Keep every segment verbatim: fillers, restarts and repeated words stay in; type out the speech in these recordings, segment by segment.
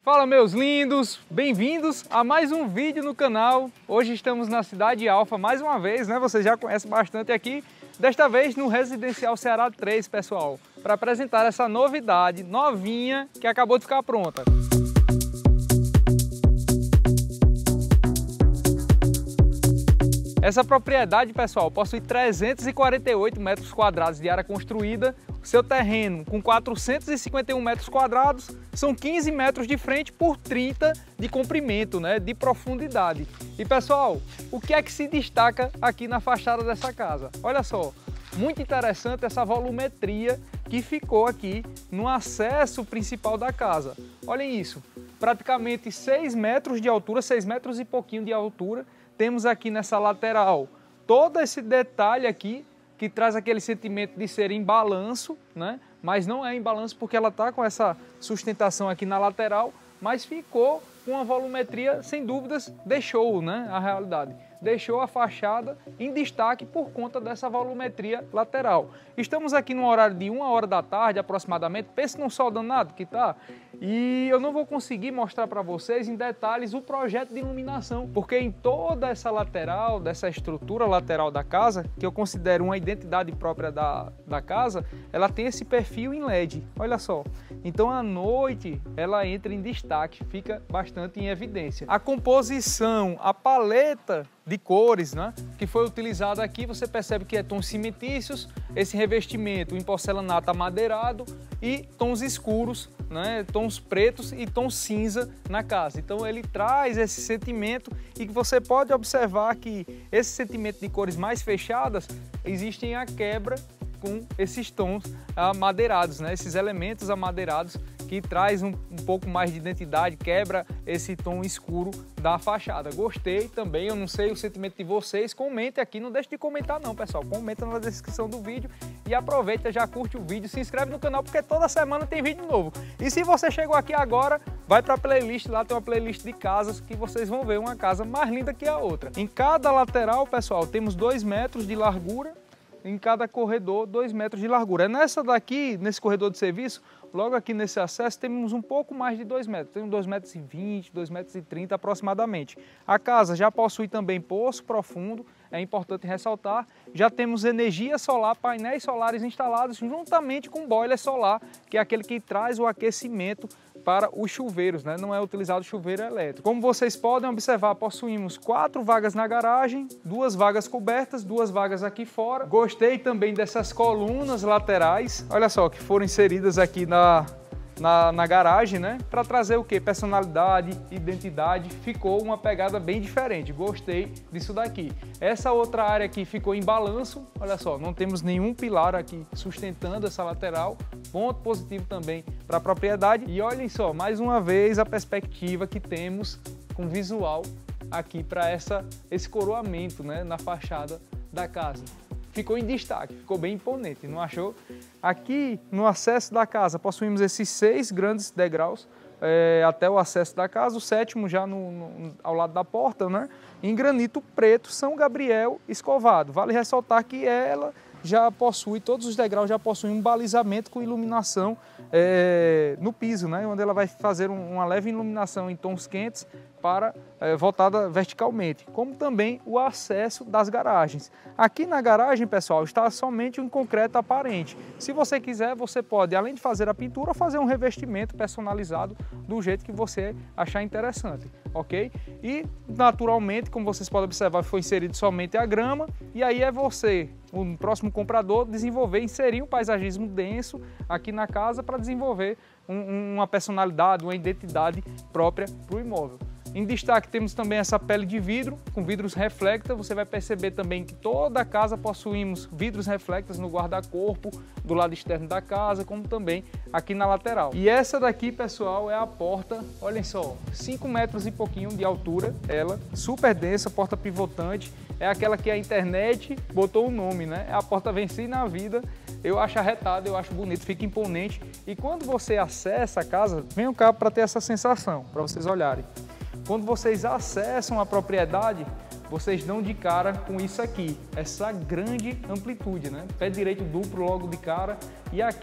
Fala meus lindos, bem-vindos a mais um vídeo no canal. Hoje estamos na Cidade Alfa mais uma vez, né? Você já conhece bastante aqui. Desta vez no Residencial Ceará três, pessoal, para apresentar essa novidade novinha que acabou de ficar pronta. Essa propriedade, pessoal, possui trezentos e quarenta e oito metros quadrados de área construída. Seu terreno com quatrocentos e cinquenta e um metros quadrados, são quinze metros de frente por trinta de comprimento, né, de profundidade. E pessoal, o que é que se destaca aqui na fachada dessa casa? Olha só, muito interessante essa volumetria que ficou aqui no acesso principal da casa. Olhem isso, praticamente seis metros de altura, seis metros e pouquinho de altura. Temos aqui nessa lateral todo esse detalhe aqui, que traz aquele sentimento de ser em balanço, né? Mas não é em balanço porque ela está com essa sustentação aqui na lateral, mas ficou com uma volumetria, sem dúvidas, deixou, né, a realidade. Deixou a fachada em destaque por conta dessa volumetria lateral. Estamos aqui no horário de uma hora da tarde aproximadamente, pense num sol danado que tá, e eu não vou conseguir mostrar para vocês em detalhes o projeto de iluminação, porque em toda essa lateral, dessa estrutura lateral da casa, que eu considero uma identidade própria da, da casa, ela tem esse perfil em L E D, olha só. Então à noite ela entra em destaque, fica bastante em evidência. A composição, a paleta de cores, né, que foi utilizada aqui, você percebe que é tons cimentícios, esse revestimento em porcelanato amadeirado e tons escuros, né, tons pretos e tons cinza na casa. Então ele traz esse sentimento e que você pode observar que esse sentimento de cores mais fechadas existem a quebra com esses tons amadeirados, né, esses elementos amadeirados que traz um, um pouco mais de identidade, quebra esse tom escuro da fachada. Gostei também, eu não sei o sentimento de vocês, comente aqui, não deixe de comentar não, pessoal, comenta na descrição do vídeo e aproveita, já curte o vídeo, se inscreve no canal porque toda semana tem vídeo novo. E se você chegou aqui agora, vai para a playlist, lá tem uma playlist de casas que vocês vão ver uma casa mais linda que a outra. Em cada lateral, pessoal, temos dois metros de largura, em cada corredor, dois metros de largura. Nessa daqui, nesse corredor de serviço, logo aqui nesse acesso, temos um pouco mais de dois metros. Tem dois metros e vinte, dois metros e trinta aproximadamente. A casa já possui também poço profundo, é importante ressaltar. Já temos energia solar, painéis solares instalados juntamente com boiler solar, que é aquele que traz o aquecimento para os chuveiros, né? Não é utilizado chuveiro elétrico. Como vocês podem observar, possuímos quatro vagas na garagem, duas vagas cobertas, duas vagas aqui fora. Gostei também dessas colunas laterais, olha só, que foram inseridas aqui na, na, na garagem, né? Para trazer o que? Personalidade, identidade, ficou uma pegada bem diferente. Gostei disso daqui. Essa outra área aqui ficou em balanço, olha só, não temos nenhum pilar aqui sustentando essa lateral. Ponto positivo também para a propriedade. E olhem só, mais uma vez a perspectiva que temos com visual aqui para essa esse coroamento, né, na fachada da casa. Ficou em destaque, ficou bem imponente, não achou? Aqui no acesso da casa possuímos esses seis grandes degraus é, até o acesso da casa, o sétimo já no, no, ao lado da porta, né, em granito preto São Gabriel escovado. Vale ressaltar que ela já possui, todos os degraus já possuem um balizamento com iluminação é, no piso, né, onde ela vai fazer um, uma leve iluminação em tons quentes para é, voltada verticalmente, como também o acesso das garagens. Aqui na garagem, pessoal, está somente um concreto aparente. Se você quiser, você pode, além de fazer a pintura, fazer um revestimento personalizado do jeito que você achar interessante, ok? E, naturalmente, como vocês podem observar, foi inserido somente a grama, e aí é você, o próximo comprador, desenvolver, inserir um paisagismo denso aqui na casa para desenvolver um, uma personalidade, uma identidade própria para o imóvel. Em destaque temos também essa pele de vidro, com vidros reflecta. Você vai perceber também que toda a casa possuímos vidros reflectas no guarda-corpo, do lado externo da casa, como também aqui na lateral. E essa daqui, pessoal, é a porta, olhem só, cinco metros e pouquinho de altura, ela, super densa, porta pivotante, é aquela que a internet botou o nome, né? É a porta venci na vida. Eu acho arretado, eu acho bonito, fica imponente. E quando você acessa a casa, venham cá para ter essa sensação, para vocês olharem. Quando vocês acessam a propriedade, vocês dão de cara com isso aqui, essa grande amplitude, né? Pé direito duplo logo de cara, e aqui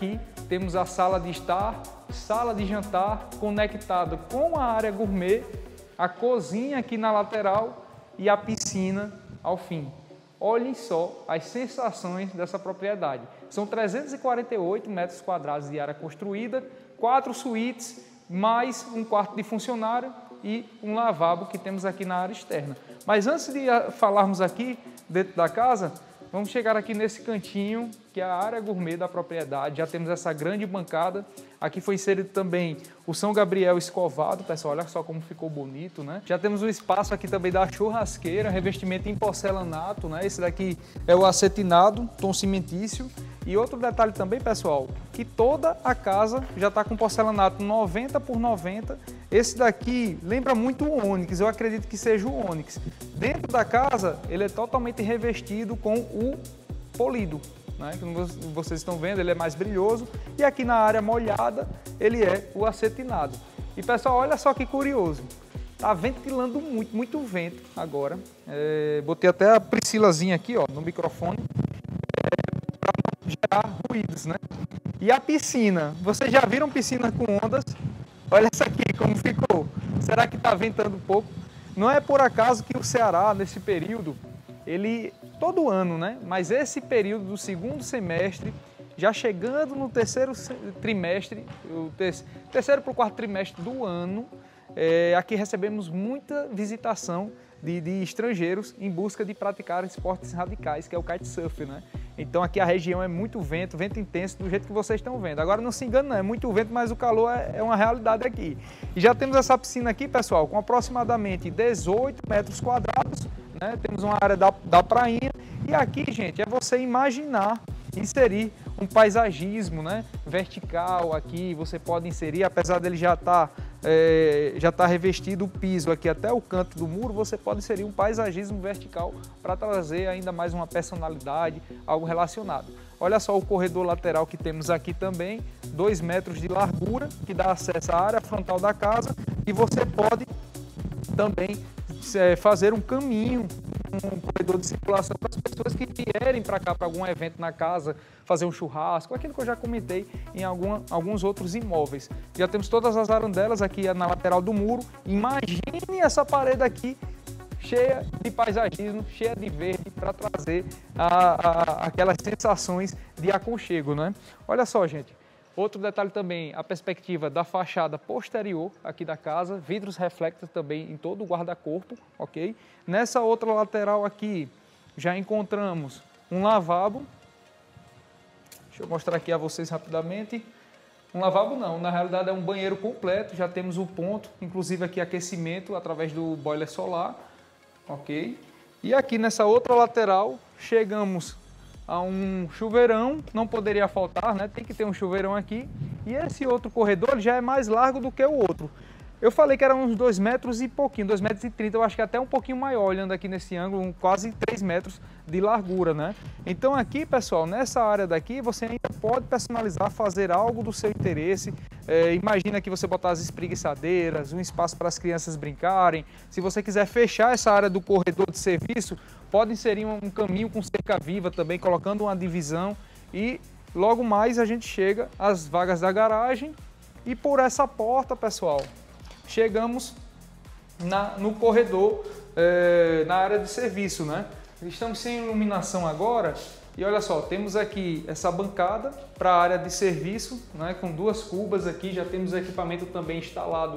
temos a sala de estar, sala de jantar conectada com a área gourmet, a cozinha aqui na lateral e a piscina ao fim. Olhem só as sensações dessa propriedade. São trezentos e quarenta e oito metros quadrados de área construída, quatro suítes, mais um quarto de funcionário e um lavabo que temos aqui na área externa. Mas antes de falarmos aqui dentro da casa, vamos chegar aqui nesse cantinho, que é a área gourmet da propriedade. Já temos essa grande bancada. Aqui foi inserido também o São Gabriel escovado, pessoal, olha só como ficou bonito, né? Já temos o espaço aqui também da churrasqueira, revestimento em porcelanato, né? Esse daqui é o acetinado, tom cimentício. E outro detalhe também, pessoal, que toda a casa já está com porcelanato noventa por noventa. Esse daqui lembra muito o ônix, eu acredito que seja o ônix. Dentro da casa, ele é totalmente revestido com o polido, né? Como vocês estão vendo, ele é mais brilhoso. E aqui na área molhada, ele é o acetinado. E pessoal, olha só que curioso. Tá ventilando muito, muito vento agora. É, botei até a Priscilazinha aqui, ó, no microfone, é, para não gerar ruídos, né? E a piscina, vocês já viram piscina com ondas? Olha essa aqui como ficou. Será que está ventando um pouco? Não é por acaso que o Ceará, nesse período, ele, todo ano, né? Mas esse período do segundo semestre, já chegando no terceiro trimestre, o terceiro para o quarto trimestre do ano, é, aqui recebemos muita visitação de, de estrangeiros em busca de praticar esportes radicais, que é o kitesurf, né? Então aqui a região é muito vento, vento intenso, do jeito que vocês estão vendo. Agora não se engane, não, é muito vento, mas o calor é, é uma realidade aqui. E já temos essa piscina aqui, pessoal, com aproximadamente dezoito metros quadrados, né? Temos uma área da, da prainha. E aqui, gente, é você imaginar inserir um paisagismo, né, vertical aqui. Você pode inserir, apesar dele já estar é, já tá revestido o piso aqui até o canto do muro, você pode inserir um paisagismo vertical para trazer ainda mais uma personalidade, algo relacionado. Olha só o corredor lateral que temos aqui também, dois metros de largura, que dá acesso à área frontal da casa, e você pode também é, fazer um caminho, um corredor de circulação para as pessoas que vierem para cá para algum evento na casa, fazer um churrasco, aquilo que eu já comentei em alguma, alguns outros imóveis. Já temos todas as arandelas aqui na lateral do muro. Imagine essa parede aqui cheia de paisagismo, cheia de verde, para trazer a, a, aquelas sensações de aconchego, né? Olha só, gente. Outro detalhe também, a perspectiva da fachada posterior aqui da casa, vidros reflectors também em todo o guarda-corpo, ok? Nessa outra lateral aqui, já encontramos um lavabo. Deixa eu mostrar aqui a vocês rapidamente. Um lavabo não, na realidade é um banheiro completo, já temos o ponto, inclusive aqui aquecimento através do boiler solar, ok? E aqui nessa outra lateral, chegamos a um chuveirão, não poderia faltar, né? Tem que ter um chuveirão aqui. E esse outro corredor já é mais largo do que o outro. Eu falei que era uns dois metros e pouquinho, dois metros e trinta, eu acho que até um pouquinho maior, olhando aqui nesse ângulo, quase três metros de largura, né? Então aqui, pessoal, nessa área daqui, você ainda pode personalizar, fazer algo do seu interesse. É, imagina que você botar as espreguiçadeiras, um espaço para as crianças brincarem. Se você quiser fechar essa área do corredor de serviço, pode inserir um caminho com cerca viva também, colocando uma divisão. E logo mais a gente chega às vagas da garagem. E por essa porta, pessoal, chegamos na, no corredor, é, na área de serviço, né? Estamos sem iluminação agora e olha só, temos aqui essa bancada para a área de serviço, né? Com duas cubas aqui, já temos equipamento também instalado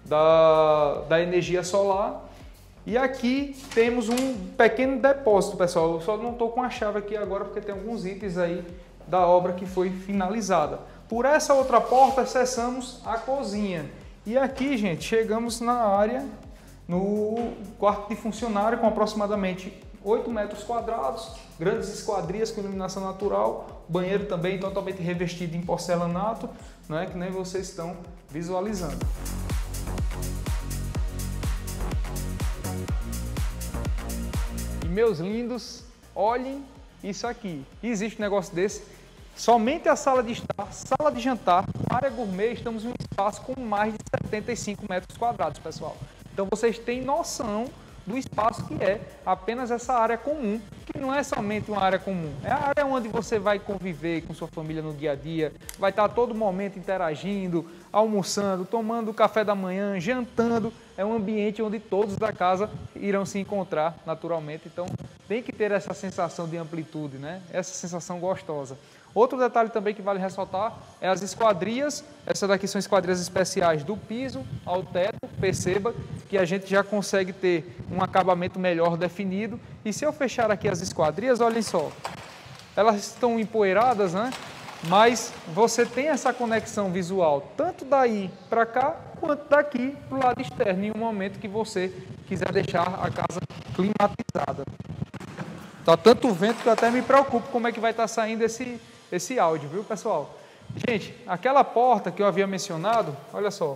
da, da energia solar. E aqui temos um pequeno depósito, pessoal. Eu só não estou com a chave aqui agora porque tem alguns itens aí da obra que foi finalizada. Por essa outra porta acessamos a cozinha. E aqui, gente, chegamos na área, no quarto de funcionário, com aproximadamente oito metros quadrados, grandes esquadrias com iluminação natural, banheiro também totalmente revestido em porcelanato, né, que nem vocês estão visualizando. E meus lindos, olhem isso aqui. Existe um negócio desse? Somente a sala de estar, sala de jantar, área gourmet, estamos em um espaço com mais de setenta e cinco metros quadrados, pessoal. Então vocês têm noção do espaço que é apenas essa área comum, que não é somente uma área comum, é a área onde você vai conviver com sua família no dia a dia, vai estar a todo momento interagindo, almoçando, tomando café da manhã, jantando, é um ambiente onde todos da casa irão se encontrar naturalmente, então tem que ter essa sensação de amplitude, né? Essa sensação gostosa. Outro detalhe também que vale ressaltar é as esquadrias. Essas daqui são esquadrias especiais do piso ao teto. Perceba que a gente já consegue ter um acabamento melhor definido. E se eu fechar aqui as esquadrias, olhem só, elas estão empoeiradas, né? Mas você tem essa conexão visual, tanto daí para cá, quanto daqui para o lado externo, em um momento que você quiser deixar a casa climatizada. Tá tanto vento que eu até me preocupo como é que vai estar saindo esse, esse áudio, viu, pessoal? Gente, aquela porta que eu havia mencionado, olha só,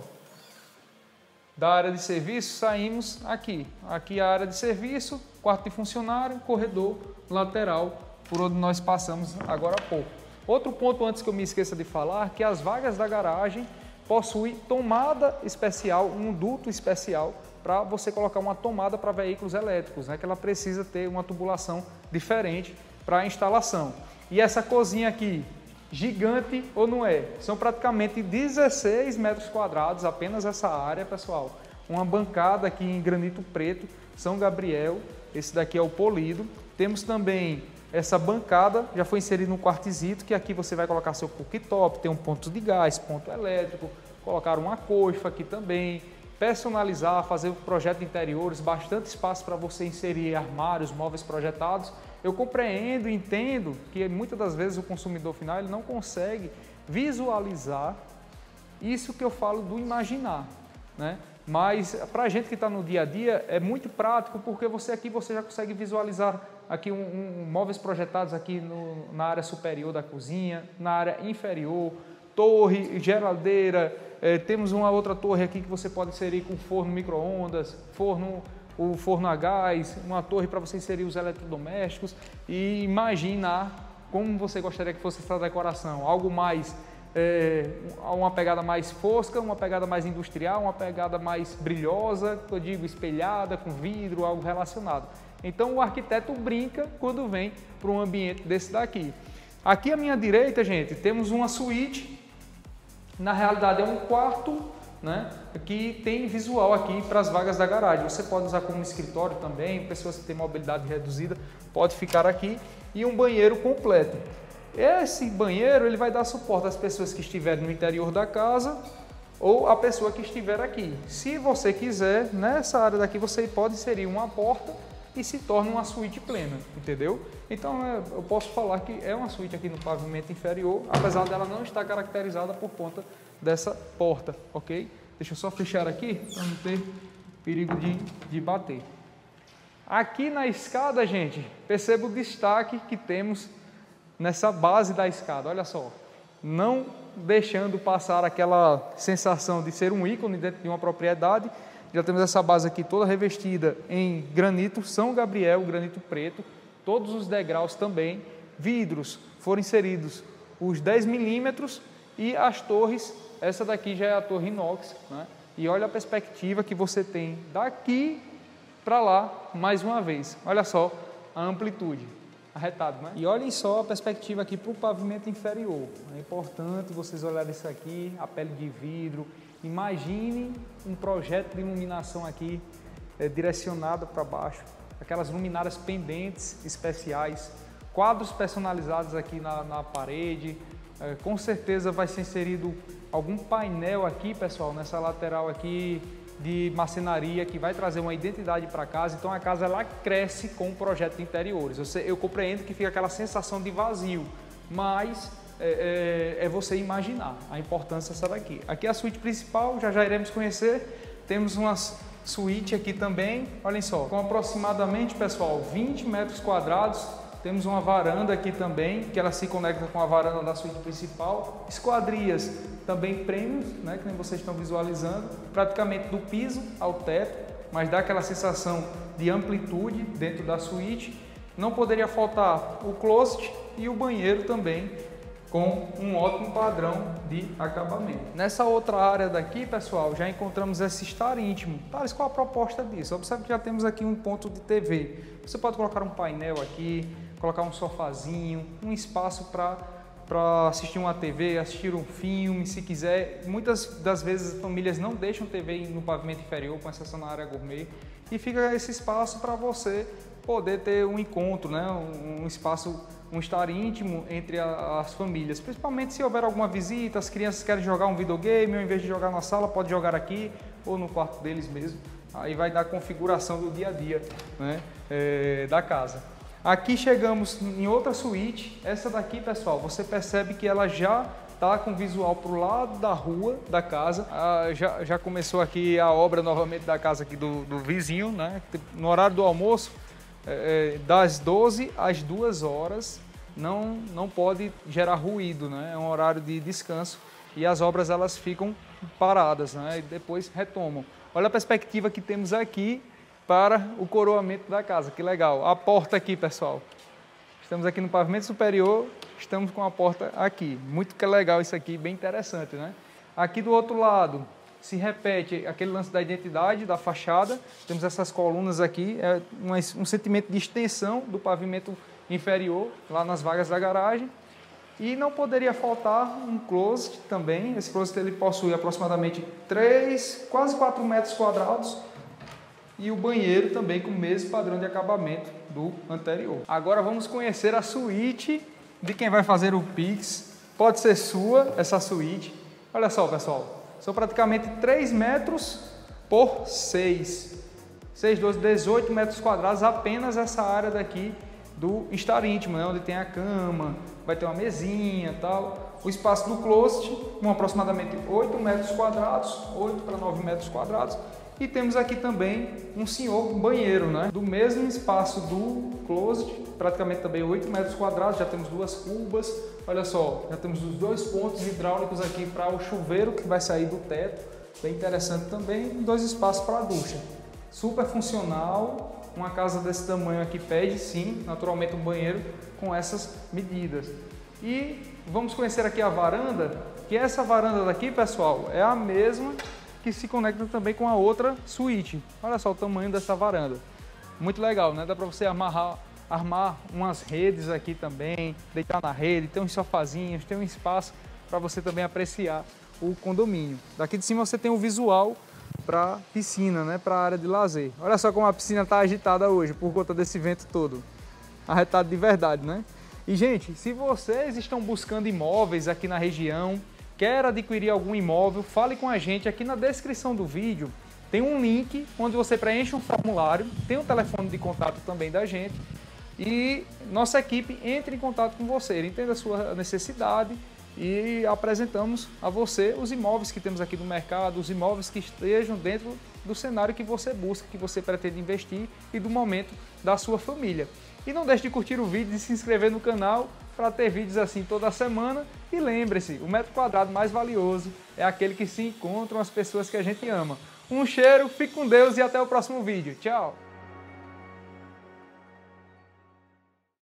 da área de serviço, saímos aqui. Aqui a área de serviço, quarto de funcionário, corredor lateral, por onde nós passamos agora há pouco. Outro ponto antes que eu me esqueça de falar, que as vagas da garagem possuem tomada especial, um duto especial, para você colocar uma tomada para veículos elétricos, né, que ela precisa ter uma tubulação diferente para a instalação. E essa cozinha aqui, gigante ou não é? São praticamente dezesseis metros quadrados, apenas essa área, pessoal. Uma bancada aqui em granito preto, São Gabriel, esse daqui é o polido. Temos também essa bancada, já foi inserido no quartzito, que aqui você vai colocar seu cooktop, tem um ponto de gás, ponto elétrico, colocar uma coifa aqui também, personalizar, fazer o projeto de interiores, bastante espaço para você inserir armários, móveis projetados. Eu compreendo e entendo que muitas das vezes o consumidor final ele não consegue visualizar isso que eu falo do imaginar, né? Mas para a gente que está no dia a dia é muito prático, porque você aqui você já consegue visualizar aqui um, um, móveis projetados aqui no, na área superior da cozinha, na área inferior, torre, geladeira, é, temos uma outra torre aqui que você pode inserir com forno micro-ondas, forno, o forno a gás, uma torre para você inserir os eletrodomésticos e imaginar como você gostaria que fosse essa decoração, algo mais, é, uma pegada mais fosca, uma pegada mais industrial, uma pegada mais brilhosa, eu digo espelhada, com vidro, algo relacionado. Então o arquiteto brinca quando vem para um ambiente desse daqui. Aqui à minha direita, gente, temos uma suíte. Na realidade é um quarto, né, que tem visual aqui para as vagas da garagem. Você pode usar como escritório também, pessoas que têm mobilidade reduzida pode ficar aqui, e um banheiro completo. Esse banheiro ele vai dar suporte às pessoas que estiverem no interior da casa ou a pessoa que estiver aqui. Se você quiser, nessa área daqui você pode inserir uma porta e se torna uma suíte plena, entendeu? Então eu posso falar que é uma suíte aqui no pavimento inferior, apesar dela não estar caracterizada por conta dessa porta, ok? Deixa eu só fechar aqui para não ter perigo de, de bater. Aqui na escada, gente, perceba o destaque que temos nessa base da escada, olha só, não deixando passar aquela sensação de ser um ícone dentro de uma propriedade. Já temos essa base aqui toda revestida em granito São Gabriel, granito preto, todos os degraus também, vidros foram inseridos os dez milímetros e as torres, essa daqui já é a torre inox, né? E olha a perspectiva que você tem daqui para lá, mais uma vez, olha só a amplitude, arretado, né? E olhem só a perspectiva aqui para o pavimento inferior, é importante vocês olharem isso aqui, a pele de vidro. Imagine um projeto de iluminação aqui é, direcionado para baixo, aquelas luminárias pendentes especiais, quadros personalizados aqui na, na parede, é, com certeza vai ser inserido algum painel aqui, pessoal, nessa lateral aqui de marcenaria que vai trazer uma identidade para a casa. Então a casa ela cresce com o projeto de interiores. Eu, sei, eu compreendo que fica aquela sensação de vazio, mas É, é, é você imaginar a importância dessa daqui. Aqui é a suíte principal, já já iremos conhecer. Temos uma suíte aqui também, olhem só, com aproximadamente, pessoal, vinte metros quadrados. Temos uma varanda aqui também, que ela se conecta com a varanda da suíte principal. Esquadrias também premium, né, que nem vocês estão visualizando, praticamente do piso ao teto, mas dá aquela sensação de amplitude dentro da suíte. Não poderia faltar o closet e o banheiro também, com um ótimo padrão de acabamento. Nessa outra área daqui, pessoal, já encontramos esse estar íntimo. Thales, qual a proposta disso? Observe que já temos aqui um ponto de T V. Você pode colocar um painel aqui, colocar um sofazinho, um espaço para para assistir uma T V, assistir um filme, se quiser. Muitas das vezes as famílias não deixam T V no pavimento inferior, com exceção na área gourmet, e fica esse espaço para você poder ter um encontro, né? um, um espaço, um estar íntimo entre a, as famílias, principalmente se houver alguma visita, as crianças querem jogar um videogame, ao invés de jogar na sala, pode jogar aqui ou no quarto deles mesmo. Aí vai dar a configuração do dia a dia, né? é, da casa. Aqui chegamos em outra suíte. Essa daqui, pessoal, você percebe que ela já está com visual para o lado da rua da casa. Ah, já, já começou aqui a obra novamente da casa aqui do, do vizinho, né? No horário do almoço, é, das doze às duas horas, não, não pode gerar ruído, né? É um horário de descanso e as obras elas ficam paradas, né? E depois retomam. Olha a perspectiva que temos aqui para o coroamento da casa, que legal. A porta aqui, pessoal. Estamos aqui no pavimento superior, estamos com a porta aqui. Muito que legal isso aqui, bem interessante, né? Aqui do outro lado, se repete aquele lance da identidade, da fachada. Temos essas colunas aqui, é um, um sentimento de extensão do pavimento inferior, lá nas vagas da garagem. E não poderia faltar um closet também. Esse closet ele possui aproximadamente três, quase quatro metros quadrados. E o banheiro também com o mesmo padrão de acabamento do anterior. Agora vamos conhecer a suíte de quem vai fazer o Pix. Pode ser sua essa suíte. Olha só, pessoal, são praticamente três metros por seis. seis, doze, dezoito metros quadrados, apenas essa área daqui do estar íntimo, né? Onde tem a cama, vai ter uma mesinha e tal. O espaço do closet, com aproximadamente oito metros quadrados, oito para nove metros quadrados. E temos aqui também um senhor banheiro, né? Do mesmo espaço do closet, praticamente também oito metros quadrados, já temos duas cubas. Olha só, já temos os dois pontos hidráulicos aqui para o chuveiro que vai sair do teto, bem interessante também, e dois espaços para a ducha. Super funcional, uma casa desse tamanho aqui pede sim, naturalmente um banheiro com essas medidas. E vamos conhecer aqui a varanda, que essa varanda daqui, pessoal, é a mesma que se conecta também com a outra suíte. Olha só o tamanho dessa varanda. Muito legal, né? Dá para você amarrar, armar umas redes aqui também, deitar na rede, tem uns sofazinhos, tem um espaço para você também apreciar o condomínio. Daqui de cima você tem o visual para piscina, né? Para a área de lazer. Olha só como a piscina está agitada hoje por conta desse vento todo. Arretado de verdade, né? E, gente, se vocês estão buscando imóveis aqui na região, quer adquirir algum imóvel, fale com a gente. Aqui na descrição do vídeo tem um link onde você preenche um formulário, tem um telefone de contato também da gente e nossa equipe entra em contato com você, entenda a sua necessidade e apresentamos a você os imóveis que temos aqui no mercado, os imóveis que estejam dentro do cenário que você busca, que você pretende investir e do momento da sua família. E não deixe de curtir o vídeo e se inscrever no canal para ter vídeos assim toda semana. E lembre-se, o metro quadrado mais valioso é aquele que se encontram as pessoas que a gente ama. Um cheiro, fique com Deus e até o próximo vídeo. Tchau!